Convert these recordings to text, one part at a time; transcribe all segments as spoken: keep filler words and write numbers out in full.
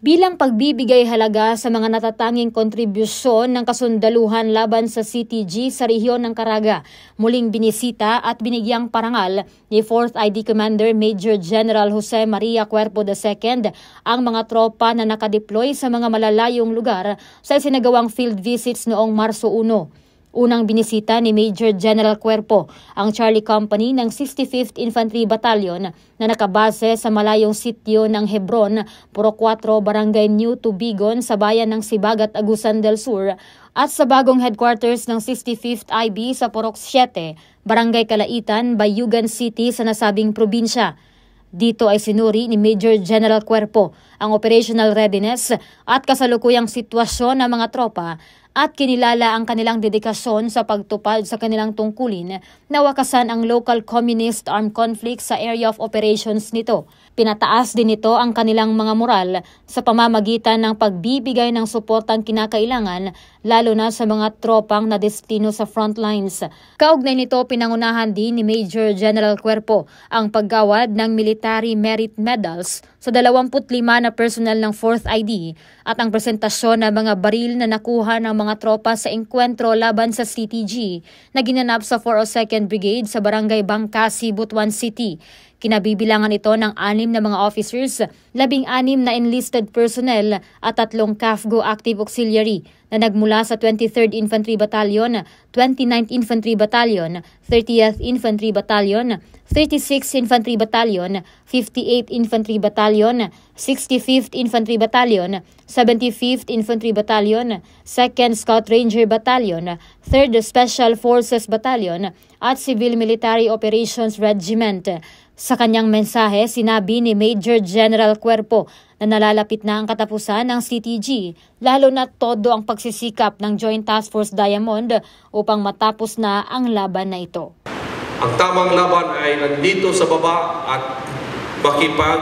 bilang pagbibigay halaga sa mga natatanging kontribusyon ng kasundaluhan laban sa C T G sa rehiyon ng Caraga. Muling binisita at binigyang parangal ni fourth I D Commander Major General Jose Maria Cuerpo the second ang mga tropa na nakadeploy sa mga malalayong lugar sa isinagawang field visits noong Marso one. Unang binisita ni Major General Cuerpo ang Charlie Company ng sixty-fifth Infantry Battalion na nakabase sa malayong sitio ng Hebron, Puro four, Barangay New Tubigon sa bayan ng Sibagat, Agusan del Sur at sa bagong headquarters ng sixty-fifth I B sa Purok seven, Barangay Calaitan, Bayugan City sa nasabing probinsya. Dito ay sinuri ni Major General Cuerpo ang operational readiness at kasalukuyang sitwasyon ng mga tropa at kinilala ang kanilang dedikasyon sa pagtupad sa kanilang tungkulin na wakasan ang local communist armed conflict sa area of operations nito. Pinataas din nito ang kanilang mga moral sa pamamagitan ng pagbibigay ng suportang kinakailangan lalo na sa mga tropang na destino sa front lines. Kaugnay nito, pinangunahan din ni Major General Cuerpo ang paggawad ng Military Merit Medals sa twenty-five na personnel ng fourth I D at ang presentasyon ng mga baril na nakuha ng mga tropa sa engkwentro laban sa C T G na ginanap sa four oh second Brigade sa Barangay Bangkasi, Butuan City. Kinabibilangan ito ng anim na mga officers, labing-anim na enlisted personnel at tatlong C A F G O active auxiliary na nagmula sa twenty-third Infantry Battalion, twenty-ninth Infantry Battalion, thirtieth Infantry Battalion, thirty-sixth Infantry Battalion, fifty-eighth Infantry Battalion, sixty-fifth Infantry Battalion, seventy-fifth Infantry Battalion, second Scout Ranger Battalion, third Special Forces Battalion at Civil Military Operations Regiment. Sa kanyang mensahe, sinabi ni Major General Cuerpo na nalalapit na ang katapusan ng C T G, lalo na todo ang pagsisikap ng Joint Task Force Diamond upang matapos na ang laban na ito. Ang tamang laban ay nandito sa baba at makipag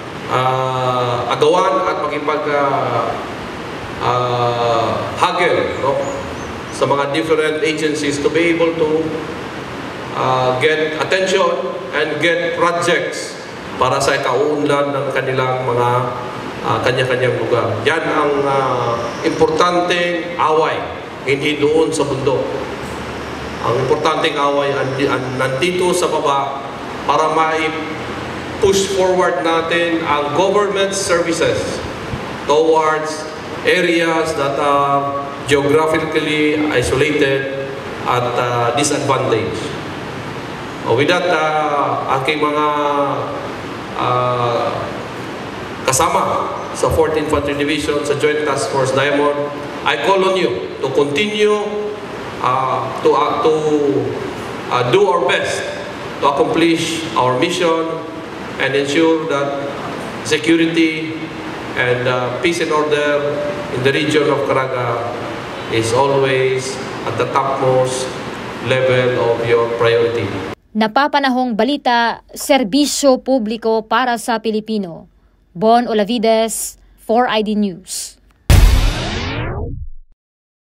uh, agawan at makipag uh, uh, hagel no? sa mga different agencies to be able to Uh, get attention and get projects para sa ikaunlad ng kanilang mga uh, kanya-kanyang lugar. Yan ang uh, importanteng away, hindi doon sa bundok. Ang importanteng away andi, an, nandito sa baba para mai-push forward natin ang government services towards areas that are geographically isolated at uh, disadvantaged. Uh, with that, uh, aking mga uh, kasama sa fourth Infantry Division sa Joint Task Force Diamond, I call on you to continue uh, to, uh, to uh, do our best to accomplish our mission and ensure that security and uh, peace and order in the region of Caraga is always at the topmost level of your priority. Napapanahong balita, serbisyo publiko para sa Pilipino. Bon Olavides, four I D News.